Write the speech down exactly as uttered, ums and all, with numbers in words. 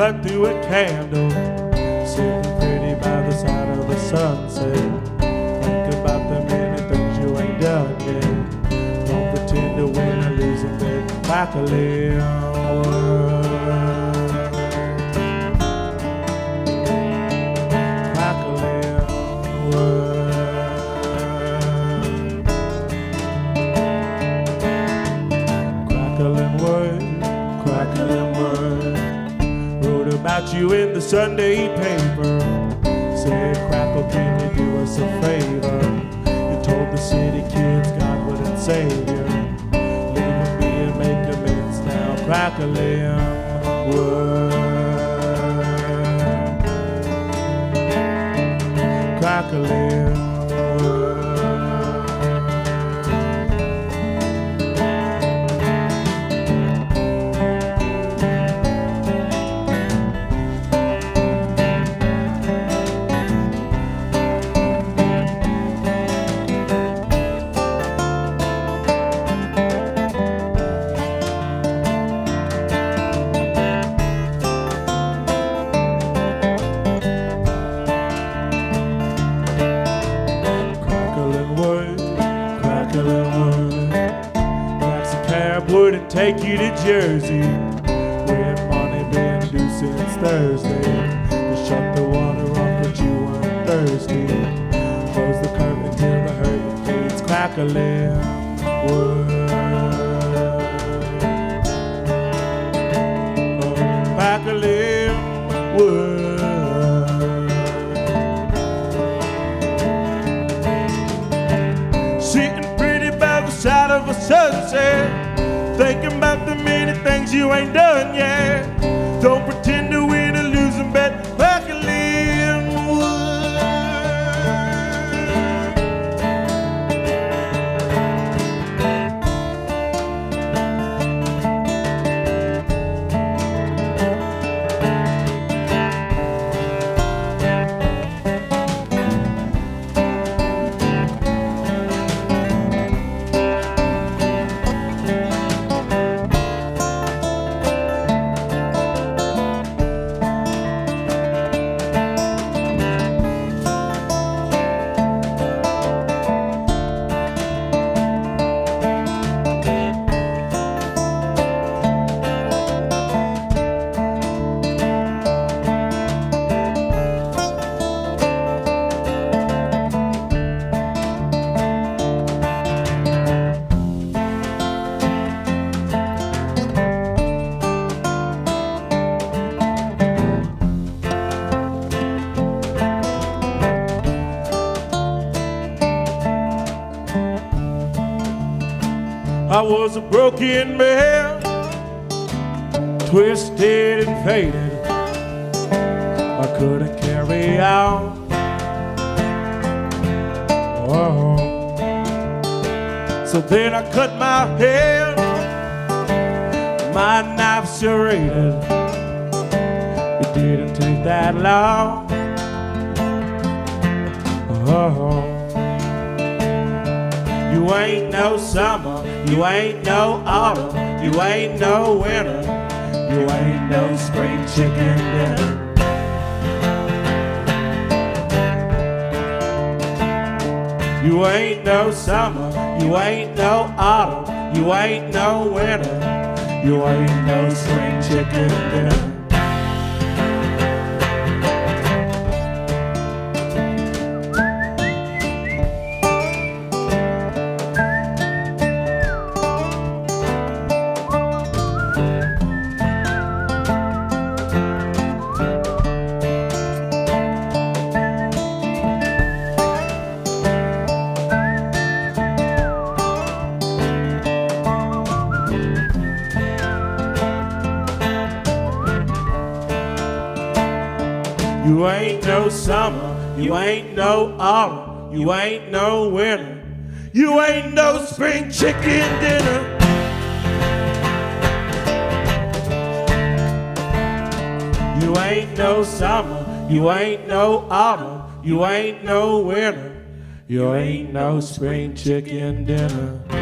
cut through a candle, sitting pretty by the side of the sunset. Think about the many things you ain't done yet. Don't pretend to win or lose in that Crackle Lyn Wood. Crackle Lyn Wood. Crackle Lyn Wood, Crackle Lyn Wood. Wrote about you in the Sunday paper. Said, Crackle, can you do us a favor? You told the city kids God wouldn't save you. Leave and be and make amends now. Crackle Lyn Wood. Crackle Lyn Wood. Wouldn't take you to Jersey, where money been due since Thursday. To shut the water off, but you weren't thirsty. Close the curtain till the hurt fades. Crackle Lyn Wood. Oh, Crackle Lyn Wood. Sitting pretty by the side of a sunset, thinking about the many things you ain't done yet. Don't pretend to win or lose and bet. Crackle Lyn Wood. I was a broken man, twisted and faded. I couldn't carry out. Oh. So then I cut my hair, my knife serrated. It didn't take that long. Oh. You ain't no summer, you ain't no autumn, you ain't no winter, you ain't no spring chicken dinner. You ain't no summer, you ain't no autumn, you ain't no winter, you ain't no spring chicken dinner. You ain't no summer, you ain't no autumn, you ain't no winter, you ain't no spring chicken dinner. You ain't no summer, you ain't no autumn, you ain't no winter, you ain't no spring chicken dinner.